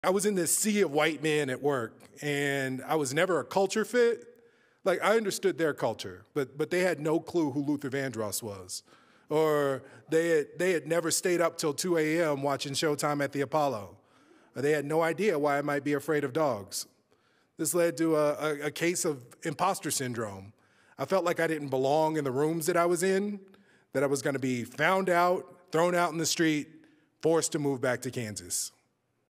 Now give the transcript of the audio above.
I was in this sea of white men at work, and I was never a culture fit. Like, I understood their culture, but they had no clue who Luther Vandross was. Or they had never stayed up till 2 a.m. watching Showtime at the Apollo. Or they had no idea why I might be afraid of dogs. This led to a case of imposter syndrome. I felt like I didn't belong in the rooms that I was in, that I was going to be found out, thrown out in the street, forced to move back to Kansas.